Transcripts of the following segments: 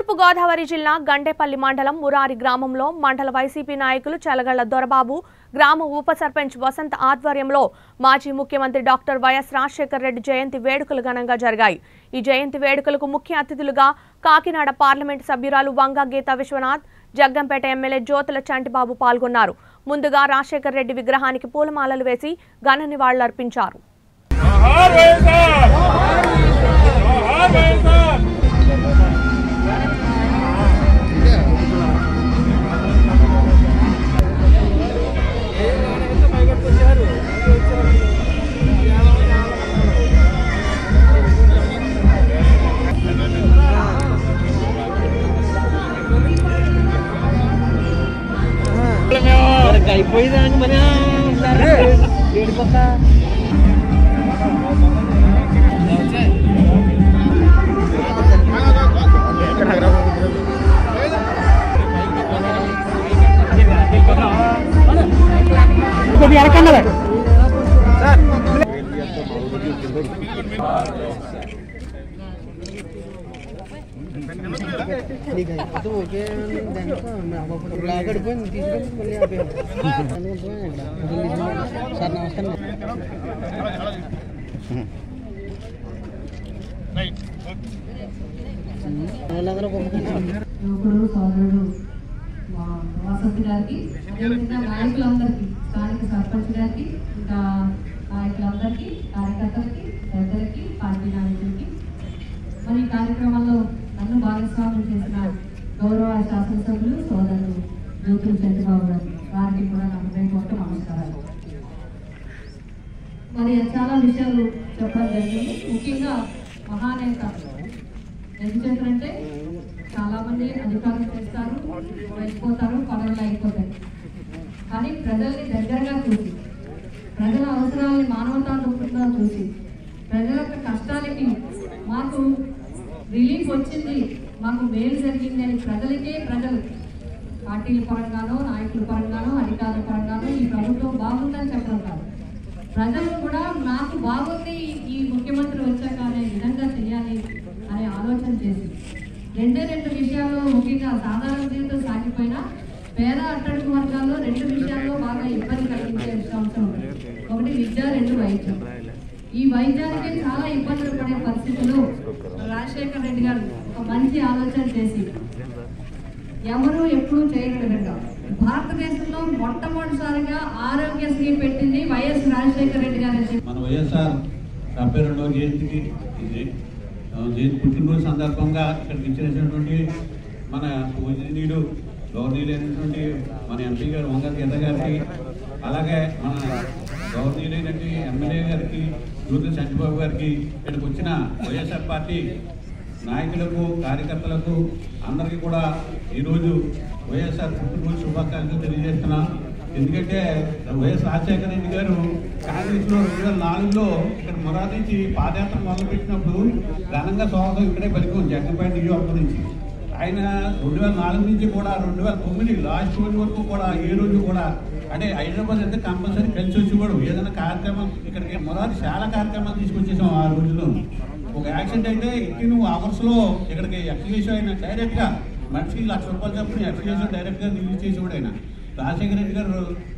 తూర్పు గోదావరి జిల్లా గండేపల్లి మండలం మురారి గ్రామంలో మండల వైసీపీ నాయకులు చలగళ్ల దొరబాబు, గ్రామ ఉప సర్పంచ్ వసంత్ ఆధ్వర్యంలో మాజీ ముఖ్యమంత్రి డాక్టర్ వైఎస్ రాజశేఖర్ రెడ్డి జయంతి వేడుకలు ఘనంగా జరిగాయి. ఈ జయంతి వేడుకలకు ముఖ్య అతిథులుగా కాకినాడ పార్లమెంటు సభ్యురాలు వంగ గీతా విశ్వనాథ్, జగ్గంపేట ఎమ్మెల్యే జ్యోతుల చంటిబాబు పాల్గొన్నారు. ముందుగా రాజశేఖర్ రెడ్డి విగ్రహానికి పూలమాలలు వేసి ఘన నివాళులర్పించారు. అయిపోయిందానికి మన గడిపోయింది తీసుకొని సార్ నమస్కారం. యువకుడు సోదరుడు వసంత్ గారికి, అదేవిధంగా నాయకులందరికీ, స్థానిక సర్పంచ్ గారికి, ఇంకా నాయకులందరికీ, కార్యకర్తలకి, పెద్దలకి, పార్టీ నాయకులకి, మరి ఈ కార్యక్రమంలో నన్ను భాగస్వామ్యం చేసిన గౌరవ శాసనసభ్యులు సోదరులు జ్యోతుల చంద్రబాబు గారు వారికి కూడా నా హృదయపూర్వక నమస్కారాలు. మరి చాలా విషయాలు చెప్పడం జరిగింది. ముఖ్యంగా మహానేత ఎందుకంటే చాలా మంది అధికారులు చేస్తారు, వెళ్ళిపోతారు, పనులు అయిపోతాయి. కానీ ప్రజల్ని దగ్గరగా చూసి, ప్రజల అవసరాలని మానవతా దృక్పథంగా చూసి, ప్రజల యొక్క కష్టాలకి మాకు రిలీఫ్ వచ్చింది, మాకు మేలు జరిగింది అని ప్రజలు పార్టీల పరంగానో, నాయకుల పరంగానో, అధికారుల పరంగానో ఈ ప్రభుత్వం బాగుందని చెప్పడం కాదు, ప్రజలు కూడా నాకు బాగుంది ఈ ముఖ్యమంత్రి వచ్చాక అనే విధంగా చేయాలి అనే ఆలోచన చేసి రెండు విషయాల్లో, ముఖ్యంగా సాధారణ జీవితం సాగిపోయినా పేద అట్టడుగు వర్గాల్లో రెండు విషయాల్లో బాగా ఇబ్బంది కలిగించే అంశం ఒకటి విద్య, రెండు వైద్యం. ఈ వైద్యానికి చాలా ఇబ్బందులు పడే పరిస్థితుల్లో రాజశేఖర్ రెడ్డి గారు ఒక మంచి ఆలోచన చేసి ఎవరు ఎప్పుడూ చేయని విధంగా భారతదేశంలో మొట్టమొదటిసారిగా ఆరోగ్యశ్రీ పెట్టింది వైఎస్ రాజశేఖర్ రెడ్డి గారు. మన వైఎస్ఆర్ 72వ జయంతికి పుట్టినరోజు సందర్భంగా ఇక్కడికి ఇచ్చినటువంటి మన పూజనీయుడు గౌరవనీయులైనటువంటి మన ఎంపీ గారు వంగ గీత గారికి, అలాగే మన గౌరవనీయులైనటువంటి ఎమ్మెల్యే గారికి, జ్యోతుల చంద్రబాబు గారికి, ఇక్కడికి వచ్చిన వైఎస్ఆర్ పార్టీ నాయకులకు, కార్యకర్తలకు అందరికీ కూడా ఈరోజు వైఎస్ఆర్ పుట్టినరోజు శుభాకాంక్షలు తెలియజేస్తున్నాం. ఎందుకంటే వైఎస్ రాజశేఖర రెడ్డి గారు కాంగ్రెస్లో 2004లో ఇక్కడ మురారి నుంచి పాదయాత్ర మొదలుపెట్టినప్పుడు ఘనంగా స్వాగతం ఇక్కడే పలికాం జగ్గంపేట నియోజకవర్గం నుంచి. ఆయన 2004 నుంచి కూడా 2009 లాస్ట్ రోజు వరకు కూడా ఏ రోజు కూడా అంటే హైదరాబాద్ అయితే కంపల్సరీ కలిసి వచ్చి కూడా ఏదైనా కార్యక్రమం ఇక్కడికి మురారి చాలా కార్యక్రమాలు తీసుకొచ్చేసాం. ఆ రోజుల్లో ఒక యాక్సిడెంట్ అయితే నువ్వు అవర్స్లో ఇక్కడికి ఎక్స్గ్రేషన్ అయినా డైరెక్ట్గా మనిషికి ₹1,00,000 చొప్పున ఎక్స్గ్రేషన్ డైరెక్ట్గా రిలీజ్ చేసేవాడు ఆయన. రాజశేఖర రెడ్డి గారు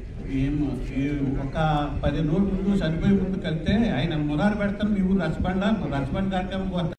ఒక 10 రోజుల ముందు చనిపోయే ముందు కలిస్తే ఆయన మురారి పెడతాను మీ ఊరు రచ్చబండ కార్యక్రమం